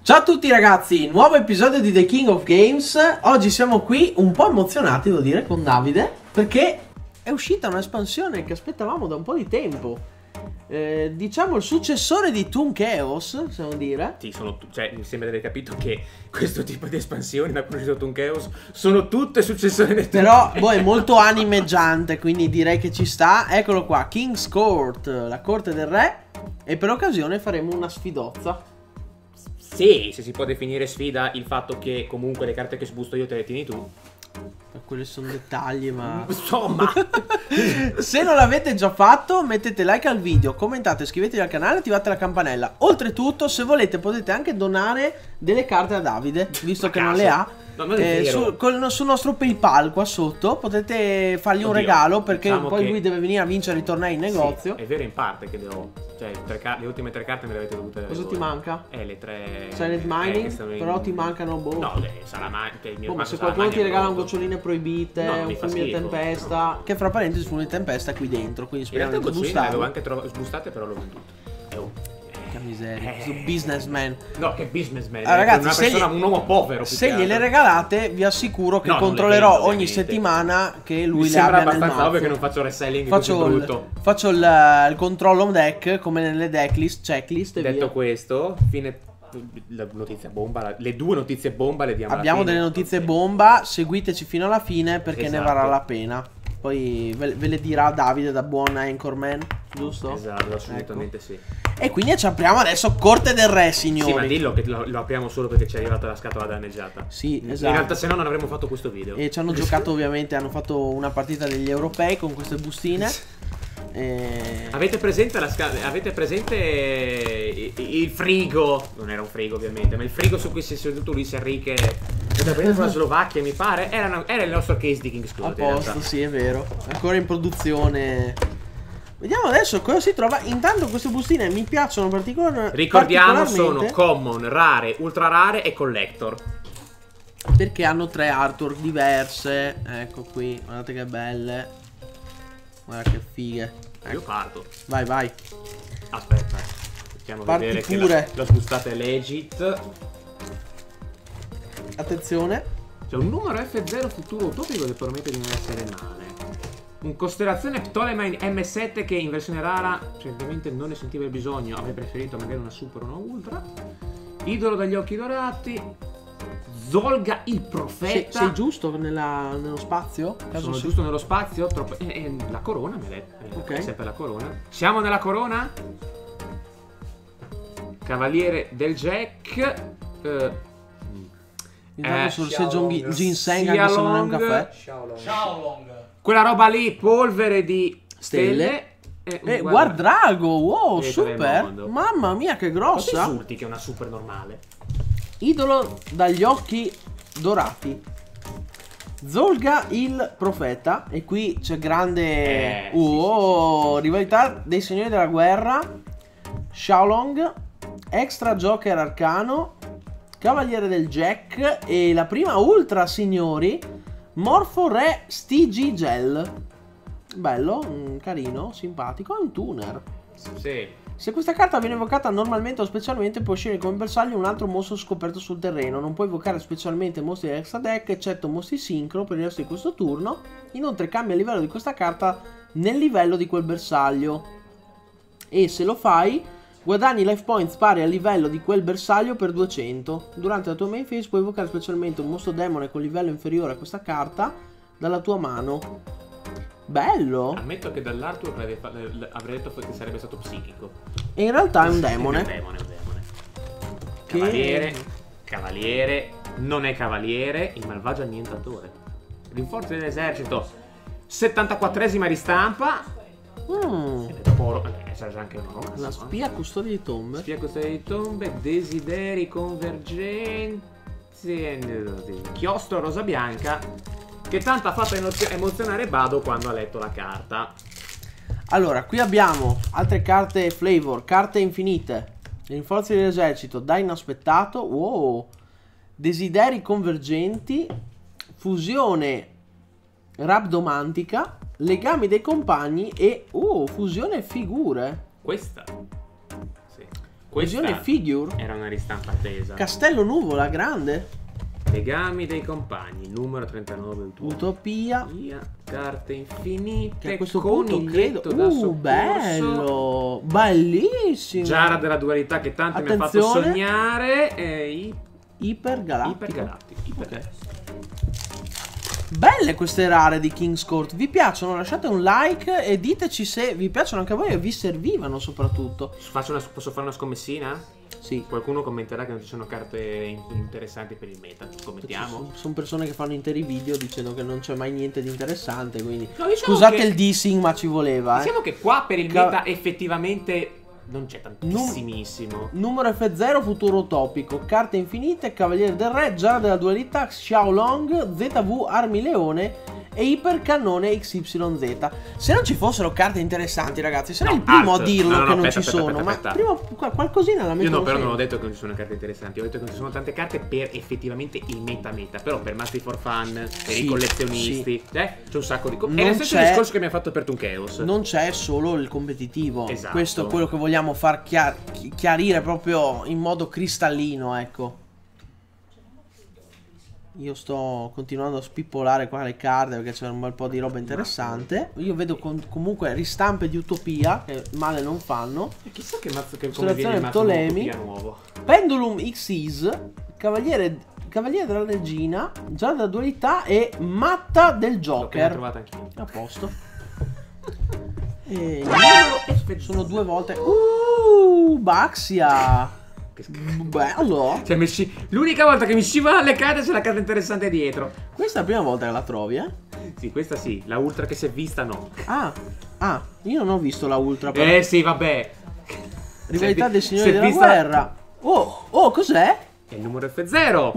Ciao a tutti ragazzi, nuovo episodio di The King of Games. Oggi siamo qui un po' emozionati, devo dire, con Davide, perché è uscita un'espansione che aspettavamo da un po' di tempo. Diciamo il successore di Toon Chaos, possiamo dire. Sì, cioè, mi sembra di aver capito che questo tipo di espansioni da conosciuto Toon Chaos sono tutte successori del Però boh, è molto animeggiante, quindi direi che ci sta. Eccolo qua, King's Court, la corte del re. E per occasione faremo una sfidozza. Sì, se si può definire sfida il fatto che comunque le carte che sbusto io te le tieni tu. Quelli sono dettagli, ma insomma. se non l'avete già fatto, mettete like al video, commentate, iscrivetevi al canale e attivate la campanella. Oltretutto, se volete potete anche donare delle carte a Davide, visto che non le ha. No, non è vero. Sul nostro PayPal qua sotto potete fargli un regalo, perché diciamo poi che lui deve venire a vincere i tornei in negozio. Sì, è vero in parte che devo, cioè le ultime tre carte me le avete dovute. Cosa ti manca? Le tre Silent Mining, però ti mancano boh. No, le Salamandre, ma se qualcuno ti regala un goccioline proibite, no, un fulmine di tempesta, no. Che fra parentesi il fulmine di tempesta è qui dentro, quindi speriamo di gustarlo. Avevo anche sbustate, però l'ho venduto. Che miseria, un businessman. No, che businessman. Ragazzi, un uomo povero. Se gliele regalate, vi assicuro che controllerò ogni settimana che lui le abbia nel mazzo. Sembra abbastanza ovvio che non faccio reselling così brutto. Faccio il controllo on deck, come nelle decklist, checklist e detto via. Questo, fine la notizia bomba, le due notizie bomba le diamo. Abbiamo delle notizie bomba, seguiteci fino alla fine perché ne varrà la pena. Poi ve le dirà Davide da buon anchorman, giusto? Esatto, assolutamente ecco. Sì. E quindi ci apriamo adesso Corte del Re, signori. Sì, ma dillo che lo apriamo solo perché ci è arrivata la scatola danneggiata. Sì, esatto. In realtà se no non avremmo fatto questo video. E ci hanno giocato ovviamente, hanno fatto una partita degli europei con queste bustine. Avete presente avete presente il frigo? Non era un frigo ovviamente, ma il frigo su cui si è seduto Luis Enrique la Slovacchia, mi pare. Era il nostro case di King's Court. A posto, sì, è vero. Ancora in produzione. Vediamo adesso cosa si trova. Intanto queste bustine mi piacciono particolarmente. Ricordiamo, sono common, rare, ultra rare e collector. Perché hanno tre artwork diverse. Ecco qui, guardate che belle. Guarda che fighe. Ecco. Io parto. Vai, vai. Aspetta. Facciamo vedere pure. Che la spustata è legit. Attenzione. C'è un numero F0 futuro utopico che promette di non essere male. Un costellazione Ptolemy M7 che in versione rara certamente non ne sentiva il bisogno. Avrei preferito magari una super o una ultra. Idolo dagli occhi dorati. Zolga il profeta. Sei giusto nello spazio? Sono giusto nello spazio? La corona mi ha detto. Ok. Sempre la corona. Siamo nella corona. Cavaliere del Jack. Intanto sul seggio ginseng, anche se non è un caffè. Xiaolong. Quella roba lì, polvere di stelle. Guardrago, wow, super. Mamma mia, che grossa. Quanti insulti che è una super normale. Idolo dagli occhi dorati. Zolga il profeta. E qui c'è grande rivalità dei signori della guerra. Xiaolong, extra joker arcano, cavaliere del Jack e la prima ultra, signori, Morfo Re Stigi Gel. Bello, carino, simpatico, è un tuner. Sì. Se questa carta viene evocata normalmente o specialmente, può uscire come bersaglio un altro mostro scoperto sul terreno. Non può evocare specialmente mostri extra deck, eccetto mostri sincro per il resto di questo turno. Inoltre cambia il livello di questa carta nel livello di quel bersaglio. E se lo fai, guadagni life points pari al livello di quel bersaglio per 200. Durante la tua main phase puoi evocare specialmente un mostro demone con livello inferiore a questa carta dalla tua mano. Bello. Ammetto che dall'artwork avrei detto che sarebbe stato psichico. E in realtà è un demone. È un demone. Cavaliere. Non è cavaliere. Il malvagio annientatore. Rinforzi dell'esercito. 74esima ristampa. Dopo c'è anche una la spia custode di tombe. Spia custode di tombe. Desideri convergenti. Chiostro rosa bianca. Che tanto ha fatto emozionare Bado quando ha letto la carta. Allora, qui abbiamo altre carte flavor, carte infinite. Rinforzi dell'esercito, da inaspettato. Wow. Desideri convergenti. Fusione rabdomantica. Legami dei compagni e fusione figure. Questa? Sì. Visione figure. Era una ristampa attesa. Castello Nuvola, grande. Legami dei compagni, numero 39. Utopia. Carte infinite. Che a questo punto credo. Da soccorso. Bello. Bellissimo. Giara della dualità che tanto mi ha fatto sognare. E Ipergalattico. Ipergalattico. Ok. Belle queste rare di King's Court. Vi piacciono? Lasciate un like e diteci se vi piacciono anche a voi e vi servivano soprattutto. Posso fare una scommessina? Sì. Qualcuno commenterà che non ci sono carte interessanti per il meta. Scommettiamo? Sono persone che fanno interi video dicendo che non c'è mai niente di interessante. Quindi no, diciamo scusate il dissing, ma ci voleva. Diciamo che qua per il meta effettivamente non c'è tantissimissimo. Numero F0, futuro utopico. Carte infinite, Cavaliere del Re, Giara della dualità, Xiaolong, ZV, Armi Leone e Ipercannone XYZ. Se non ci fossero carte interessanti, ragazzi, sarei il primo a dirlo che non ci sono. Ma prima qualcosina la metto. Io no, però non ho detto che non ci sono carte interessanti. Ho detto che non ci sono tante carte per effettivamente il meta. Però per Master for Fun, per i collezionisti, c'è un sacco di cose. È lo stesso discorso che mi ha fatto per Toon Chaos. Non c'è solo il competitivo. Esatto. Questo è quello che vogliamo far chiarire proprio in modo cristallino, ecco. Io sto continuando a spippolare qua le carte perché c'è un bel po' di roba interessante. Io vedo comunque ristampe di Utopia che male non fanno. E chissà che mazzo che come viene il mazzo Utopia nuovo. Pendulum Xyz, Cavaliere della Regina, Giara della dualità e Matta del Joker. L'ho trovata anch'io. A posto. E sono due volte. Baxia. Bello. Cioè, l'unica volta che mi scivola le carte c'è la carta interessante dietro. Questa è la prima volta che la trovi, eh? Sì, questa sì. La ultra che si è vista no. Ah, io non ho visto la ultra però. Sì, vabbè. Rivalità dei signori della guerra. Oh, cos'è? È il numero F0.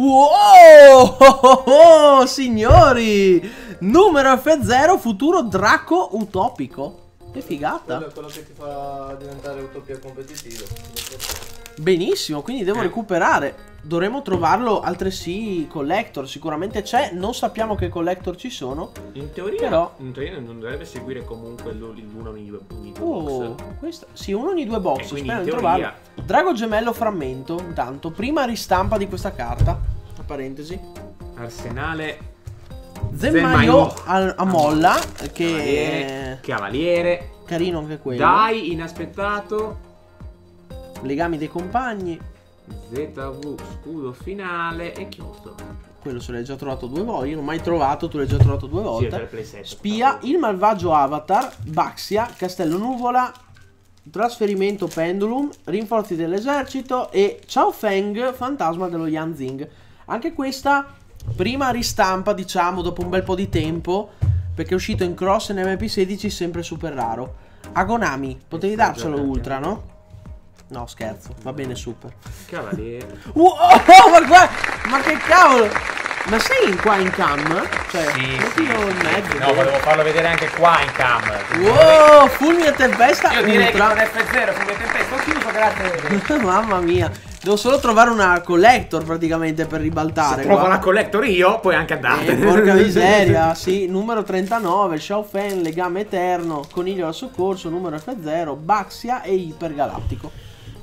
Wow, signori. Numero F0, futuro Draco utopico. Che figata. Quello che ti fa diventare Utopia competitivo. Benissimo, quindi devo recuperare. Dovremo trovarlo altresì collector. Sicuramente c'è. Non sappiamo che collector ci sono. In teoria, però in teoria non dovrebbe seguire comunque l'uno ogni due box. Questa, sì, uno ogni due box. Spero di trovarlo. Drago gemello frammento. Intanto, prima ristampa di questa carta. Tra parentesi. Arsenale Zenmaio a molla. Che Cavaliere. Carino anche quello. Dai, inaspettato. Legami dei compagni. ZV, scudo finale e chiuso. Quello se l'hai già trovato due volte. Io non ho mai trovato, tu l'hai già trovato due volte. Sì, Spia, il malvagio avatar, Baxia, Castello Nuvola, trasferimento pendulum, rinforzi dell'esercito e Chao Feng, fantasma dello Yanzing. Anche questa prima ristampa, diciamo, dopo un bel po' di tempo, perché è uscito in cross e in MP16, sempre super raro. Agonami, potevi darcelo ultra, no? No, scherzo, va bene super. Cavaliere. Ma che cavolo! Ma sei qua in cam? Cioè, sì. In mezzo. No, volevo farlo vedere anche qua in cam. Wow, fulmine a tempesta. Io direi ultra. Che con F0, fulmine a tempesta, ho chiuso, grazie. Mamma mia. Devo solo trovare una collector praticamente per ribaltare. Se trovo la collector io, puoi anche andartene. Porca miseria, sì. Numero 39, Xiao Feng, legame eterno, coniglio al soccorso, numero F0, Baxia e Ipergalattico.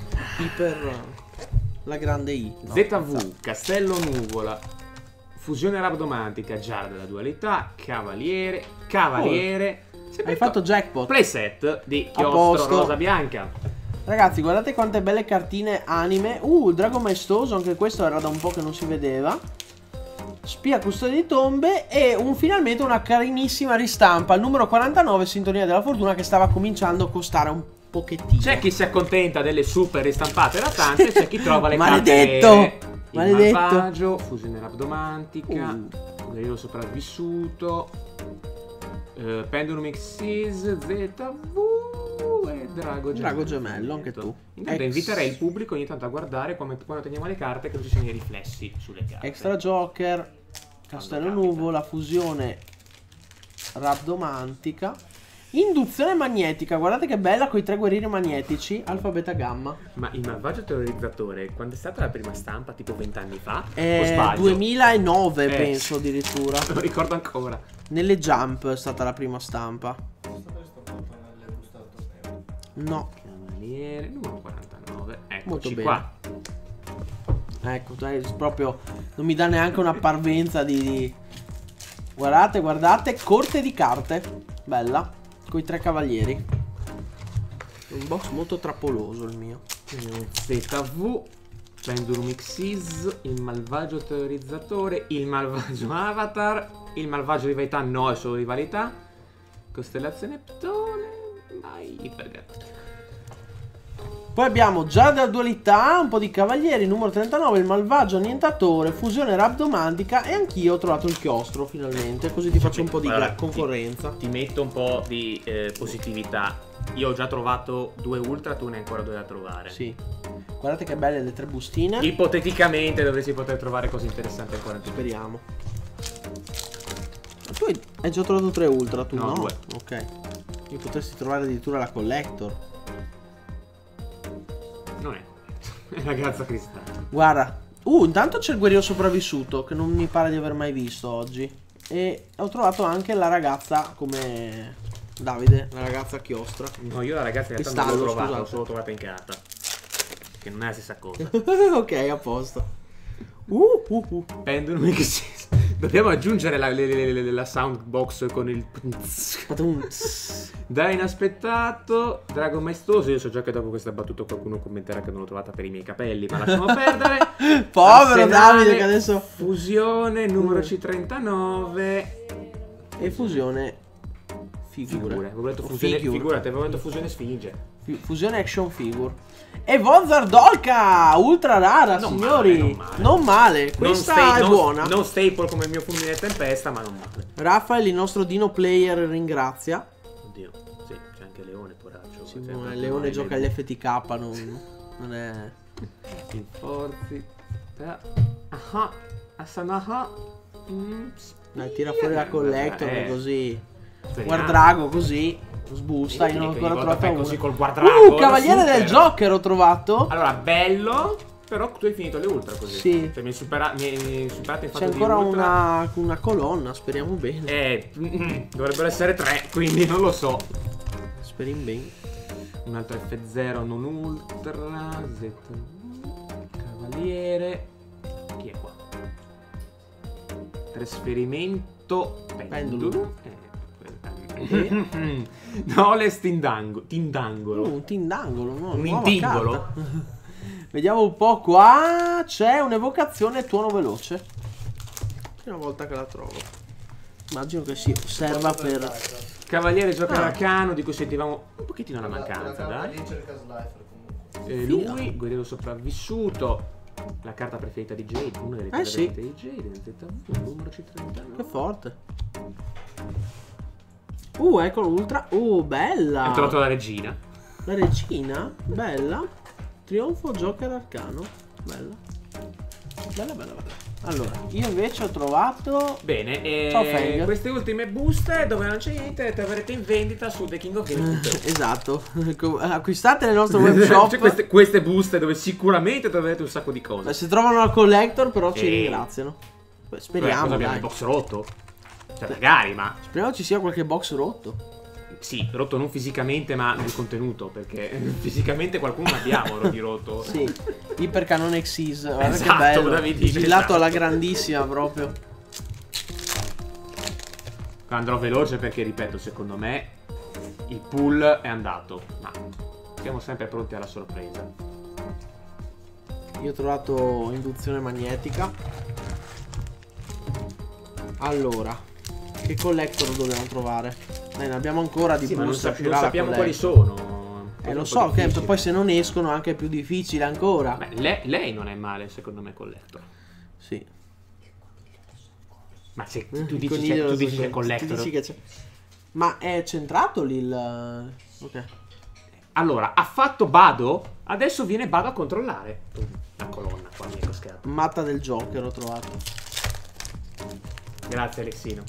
La grande I. No, ZV, Castello Nuvola, Fusione Rabdomantica, Giara della dualità, Cavaliere. Hai fatto jackpot. Playset di chiostro rosa bianca. Ragazzi, guardate quante belle cartine anime. Drago maestoso, anche questo era da un po' che non si vedeva. Spia custode di tombe e finalmente una carinissima ristampa, il numero 49, Sintonia della fortuna, che stava cominciando a costare un pochettino. C'è chi si accontenta delle super ristampate da tante, c'è chi trova le maledetto carte. Maledetto. Il malvagio, Fusione Rabdomantica, Guerriero sopravvissuto, Pendulum Xyz, ZV e Drago gemello, anche tu. Intanto inviterei il pubblico ogni tanto a guardare quando teniamo le carte che non ci siano i riflessi sulle carte. Extra Joker, Castello Nuvola, Fusione Rabdomantica, Induzione magnetica, guardate che bella con i 3 guerrieri magnetici, alfa, beta, gamma. Ma il malvagio terrorizzatore, quando è stata la prima stampa, tipo 20 anni fa? O sbaglio? 2009 penso addirittura. Lo ricordo ancora. Nelle Jump è stata la prima stampa. No. Cavaliere, numero 49. Molto Eccoci bene. qua. Ecco, proprio non mi dà neanche una parvenza di... Guardate, guardate, corte di carte. Bella. Coi 3 cavalieri. Un box molto trappoloso il mio. ZV, Pendulum Xyz, il malvagio teorizzatore, il malvagio avatar, il malvagio rivalità, no, è solo rivalità. Costellazione Ptole, mai ipergatto. Poi abbiamo già della dualità, un po' di cavalieri, numero 39, il malvagio annientatore, fusione rabdomantica e anch'io ho trovato il chiostro finalmente, così ti faccio un po' di Guarda, concorrenza. Ti metto un po' di positività. Io ho già trovato 2 ultra, tu ne hai ancora 2 da trovare. Sì. Guardate che belle le 3 bustine. Ipoteticamente dovresti poter trovare cose interessanti ancora in più. Speriamo. Tu hai già trovato 3 ultra, tu no? No, 2. Ok. Io potresti trovare addirittura la collector. Non è. È la grazia cristallo. Guarda. Intanto c'è il guerriero sopravvissuto, che non mi pare di aver mai visto oggi. E ho trovato anche la ragazza come Davide, la ragazza chiostra. No, io la ragazza in realtà non l'ho Cristallo, trovata, scusate. l'ho solo trovata in carta. Che non è la stessa cosa. Ok, a posto. Pendulum Xyz. Dobbiamo aggiungere la soundbox con il da inaspettato, drago maestoso. Io so già che dopo questa battuta qualcuno commenterà che non l'ho trovata per i miei capelli, ma lasciamo perdere. Povero Arsenale, Davide che adesso... Fusione numero C39 E fusione figure. Avevo detto O fusione, figure. figurate, avevo detto fusione sfinge. Fusione action figure. E Vozar Dolka, ultra rara, Non signori. male, Non male. Questa è buona. Non staple come il mio fulmine tempesta, ma non male. Raffaele, il nostro Dino player, ringrazia. Oddio, sì, c'è anche Leone, poraccio. Simone, Leone gioca agli FTK, non è... Il Forzi. Ah, Asanaha. Dai, tira fuori la collector così. Speriamo. Guardrago così. Sbusta, io non ho ancora trovato uno. così col guardrago. Cavaliere del super. Joker ho trovato. Allora, bello. Però tu hai finito le ultra così. Sì. Cioè, mi hai superato in fatto C'è di ancora ultra. una colonna, speriamo bene. Dovrebbero essere 3, quindi non lo so. Speriamo bene. Un altro F0 non ultra. Z. Cavaliere. Chi è qua? Trasferimento. Pendulum. Noles Tindangolo. Un tindangolo, no? Un Nuova intingolo. carta. Vediamo un po' qua. C'è un'evocazione tuono veloce. Prima volta che la trovo. Immagino che si serva per... Cavaliere gioca arcano di cui sentivamo un pochettino la mancanza, dai. Lui, guerriero sopravvissuto. La carta preferita di Jade, una delle carte sì. preferite di Jade, ZV, numero C39. Che forte. Ecco l'ultra. Bella. Ho trovato la regina. La regina, bella. Trionfo Joker arcano. Bella. Bella, bella, bella. Allora, io invece ho trovato... Bene, Ciao, Fang. queste ultime buste dove non c'è niente le troverete in vendita su TheKingofGaming.it. Esatto. Acquistate nel nostro web shop. Cioè, queste buste dove sicuramente troverete un sacco di cose. Se trovano al collector però ci ringraziano. Speriamo, Cosa abbiamo dai. il box rotto? Cioè, magari, ma... Speriamo ci sia qualche box rotto. Sì, rotto non fisicamente, ma nel contenuto, perché fisicamente qualcuno l'abbiamo di rotto. Sì. Ipercanone Xyz. Guarda Esatto, che bello. Davide, Sfilato esatto. alla grandissima proprio. Andrò veloce perché, ripeto, secondo me il pool è andato. Ma siamo sempre pronti alla sorpresa. Io ho trovato induzione magnetica. Allora, che collector dobbiamo trovare? Ne abbiamo ancora di Sì, ma non, buste, non uscirà la sappiamo quali collector. sono. Lo so, che poi se non escono anche è più difficile ancora. Beh, lei non è male, secondo me, collector. Sì. Ma se tu Il dici coniglio c'è dello collector. tu dici che c'è. Ma è centrato lì il... Ok. Allora, ha fatto Bado, adesso viene Bado a controllare. La colonna qua mi è coschiato. Matta del Joker ho trovato. Grazie Alessino.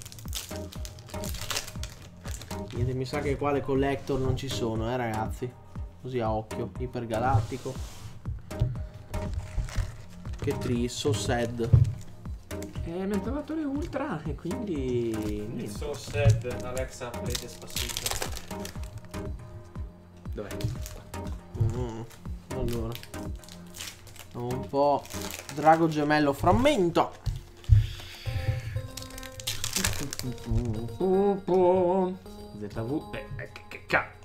Niente, mi sa che qua le collector non ci sono, ragazzi. Così a occhio. Ipergalattico. Che triste, so sad. Mi hanno trovato le ultra e quindi... niente. So sad, Alexa, prende spasito. Dov'è? Non Allora, un po' drago gemello frammento. ZV. Che cazzo.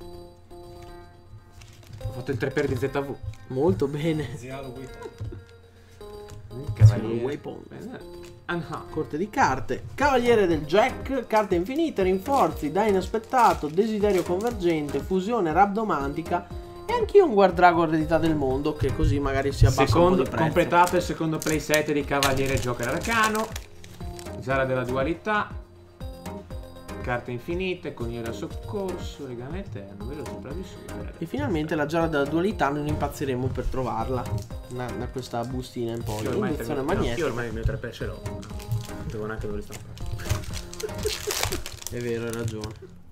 Ho fatto il 3 per di ZV. Molto bene. Zialo Waypoint. Cavaliere. Waypoint. Anha. Corte di carte. Cavaliere del Jack. Carte infinite, rinforzi, dai inaspettato, desiderio convergente, fusione rabdomantica. E anche un guardrago eredità del mondo, che così magari si abbassa un po' di prezzo. Completato il secondo playset di Cavaliere Joker Arcano. Zara della dualità. Carte infinite, coniere al soccorso, legame eterno, vero sopravvissuto. E finalmente la giara della dualità non impazziremo per trovarla da questa bustina in poi. Induzione magnetica. Io ormai il mio 3 ce l'ho. Non devo neanche dove stampare. È vero, hai ragione.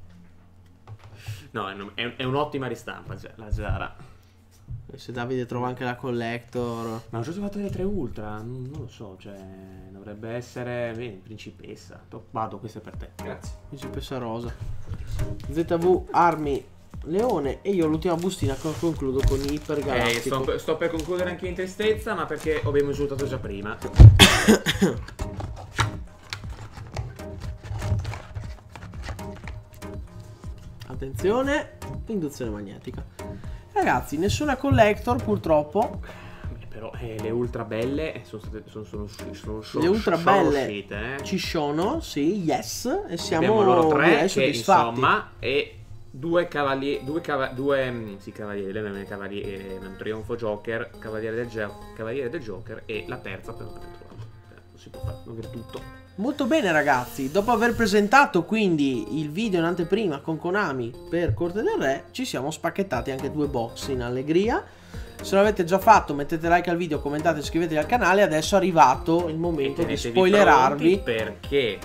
No, è un'ottima ristampa la Zara. E se Davide trova anche la collector. Ma ho già trovato le 3 ultra, non lo so, cioè dovrebbe essere principessa. Vado, questo è per te. Grazie. Principessa rosa. ZV armi leone. E io l'ultima bustina concludo con ipergalattico. Sto per concludere anche in tristezza, ma perché abbiamo esultato già prima. Attenzione, induzione magnetica. Ragazzi, nessuna collector purtroppo. Però le ultra belle sono le ultra belle uscite, ci sono, sì, yes. E siamo abbiamo loro 3 che soddisfatti. insomma, e due cavalieri, Trionfo Joker, Cavaliere del Joker e la terza per non aver trovato. Non si può fare, non avere tutto. Molto bene ragazzi, dopo aver presentato quindi il video in anteprima con Konami per Corte del Re, ci siamo spacchettati anche 2 box in allegria. Se l'avete già fatto mettete like al video, commentate, iscrivetevi al canale. Adesso è arrivato il momento di spoilerarvi, perché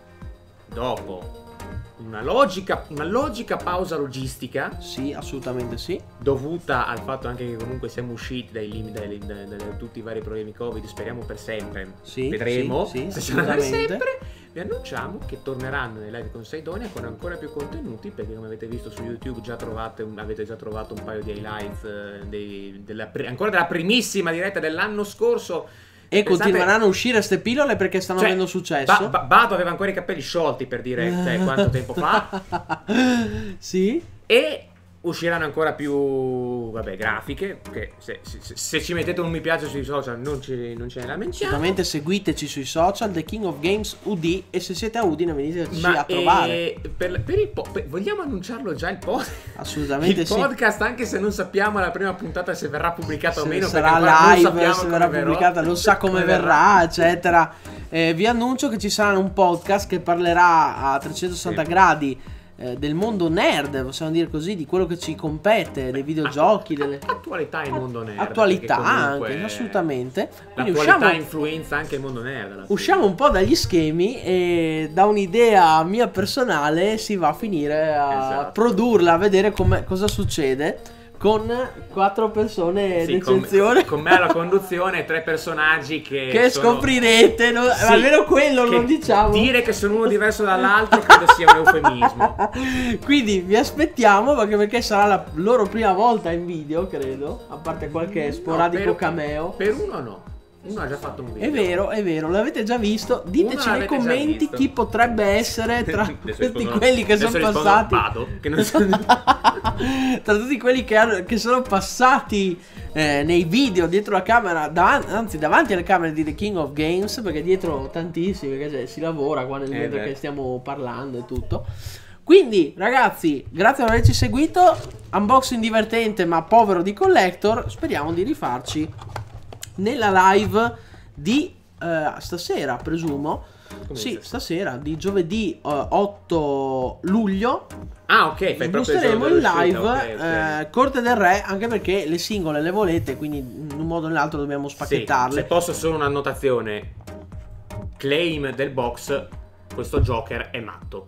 dopo una logica pausa logistica, sì, assolutamente sì, dovuta al fatto anche che comunque siamo usciti da tutti i vari problemi Covid, speriamo per sempre, sì, vedremo sì, se sarà per sempre. Vi annunciamo che torneranno le live con Saidonia con ancora più contenuti, perché come avete visto su YouTube avete già trovato un paio di highlights ancora della primissima diretta dell'anno scorso. E continueranno a uscire ste pillole perché stanno avendo successo. Bato aveva ancora i capelli sciolti, per dire quanto tempo fa. Sì. E usciranno ancora più grafiche, che se ci mettete un mi piace sui social non ce ne lamentiamo. Assolutamente, seguiteci sui social, The King of Games UD, e se siete a Udine veniteci a trovare. Vogliamo annunciarlo già il podcast? Assolutamente il podcast, anche se non sappiamo la prima puntata se verrà pubblicata o meno, sarà live, se verrà pubblicata, non sa come verrà, eccetera. Vi annuncio che ci sarà un podcast che parlerà a 360 gradi del mondo nerd, possiamo dire così, di quello che ci compete, dei videogiochi, delle attualità in mondo nerd, attualità anche, assolutamente. Quindi l'attualità influenza anche il mondo nerd. Usciamo un po' dagli schemi e da un'idea mia personale si va a finire a produrla, a vedere cosa succede con 4 persone d'eccezione. Con me alla conduzione, 3 personaggi che scoprirete, almeno quello non diciamo. Dire che sono uno diverso dall'altro credo sia un eufemismo. Quindi vi aspettiamo, perché sarà la loro prima volta in video, credo, a parte qualche sporadico cameo. Per uno no. Uno ha già fatto un video. È vero, l'avete già visto. Diteci nei commenti chi potrebbe essere tra tutti quelli che sono passati. Tra tutti quelli che sono passati nei video dietro la camera, davanti alle camere di The King of Games, perché dietro tantissimi, perché si lavora qua nel mentre che stiamo parlando e tutto. Quindi ragazzi, grazie per averci seguito. Unboxing divertente ma povero di collector. Speriamo di rifarci nella live di stasera, presumo. Sì, stasera, di giovedì 8 luglio. Ah, ok, fai mostreremo in live okay. Corte del Re, anche perché le singole le volete, quindi in un modo o nell'altro dobbiamo spacchettarle. Sì, se posso solo un'annotazione. Claim del box: questo Joker è matto.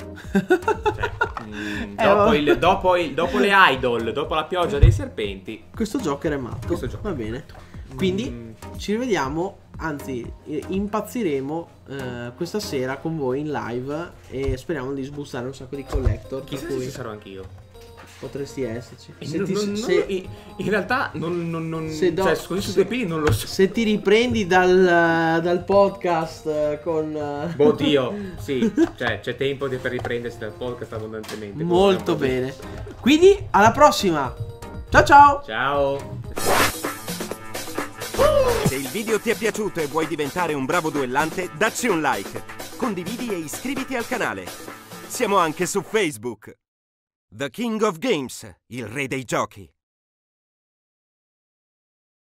Cioè, dopo le idol, dopo la pioggia dei serpenti, questo Joker è matto. Va bene. Quindi ci rivediamo, anzi impazziremo questa sera con voi in live e speriamo di sbustare un sacco di collector. Chissà se ci sarò anch'io. Potresti esserci. In realtà non cioè, così su due piedi non lo so. Se ti riprendi dal podcast con... Oddio, sì, cioè c'è tempo per riprendersi dal podcast abbondantemente. Molto bene. Quindi alla prossima. Ciao ciao. Ciao. Se il video ti è piaciuto e vuoi diventare un bravo duellante, dacci un like, condividi e iscriviti al canale. Siamo anche su Facebook. The King of Games, il re dei giochi.